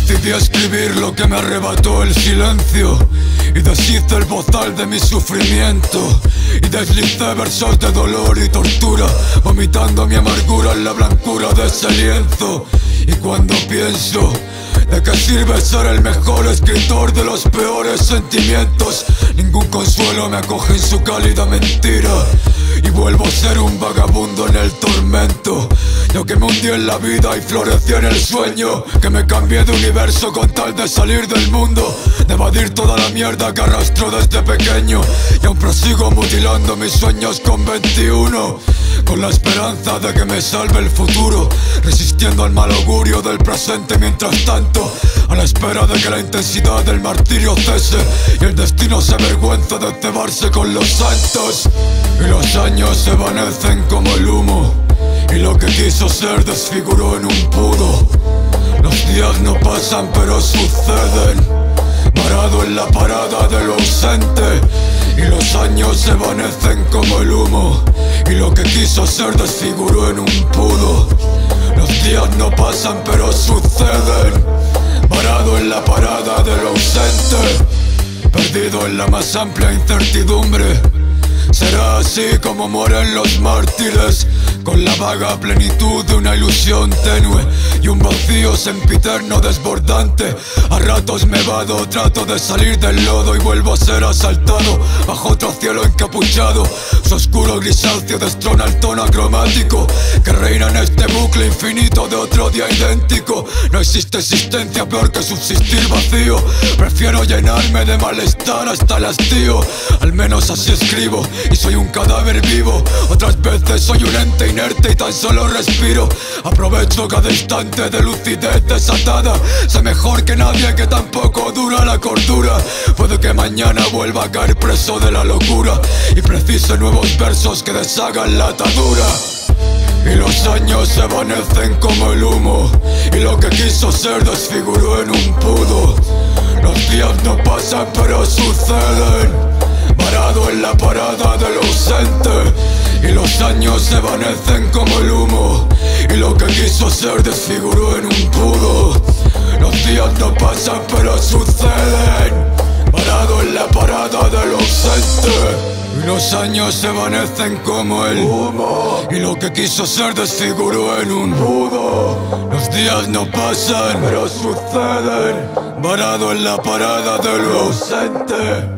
Decidí escribir lo que me arrebató el silencio y deshice el bozal de mi sufrimiento y deslicé versos de dolor y tortura, vomitando mi amargura en la blancura de ese lienzo. Y cuando pienso ¿de qué sirve ser el mejor escritor de los peores sentimientos? Ningún consuelo me acoge en su cálida mentira y vuelvo a ser un vagabundo en el tormento. Yo que me hundí en la vida y florecí en el sueño, que me cambié de universo con tal de salir del mundo, de evadir toda la mierda que arrastro desde pequeño. Y aún prosigo mutilando mis sueños con 21, con la esperanza de que me salve el futuro, resistiendo al mal augurio del presente mientras tanto, a la espera de que la intensidad del martirio cese y el destino se avergüence de cebarse con los santos. Y los años se evanecen como el humo, y lo que quiso ser desfiguró en un pudo. Los días no pasan pero suceden, varado en la parada de lo ausente. Y los años se evanecen como el humo, y lo que quiso ser desfiguró en un pudo. Los días no pasan pero suceden, varado en la parada de lo ausente. Perdido en la más amplia incertidumbre, será así como mueren los mártires, con la vaga plenitud de una ilusión tenue y un vacío sempiterno desbordante. A ratos me vado, trato de salir del lodo y vuelvo a ser asaltado bajo otro cielo encapuchado. Su oscuro grisáceo destrona el tono acromático que reina en este bucle infinito de otro día idéntico. No existe existencia peor que subsistir vacío. Prefiero llenarme de malestar hasta el hastío. Al menos así escribo y soy un cadáver vivo. Otras veces soy un ente inerte y tan solo respiro. Aprovecho cada instante de lucidez desatada. Sé mejor que nadie que tampoco dura la cordura. Puede que mañana vuelva a caer preso de la locura y precise nuevos versos que deshagan la atadura. Y los años se evanecen como el humo, y lo que quiso ser desfiguró en un pudo. Los días no pasan pero suceden, varado en la parada del ausente. Y los años se evanecen como el humo, y lo que quiso ser desfiguró en un pudo. Los días no pasan pero suceden, varado en la parada del ausente. Y los años se evanecen como el humo, y lo que quiso ser desfiguró en un pudo. Los días no pasan pero suceden, varado en la parada del ausente.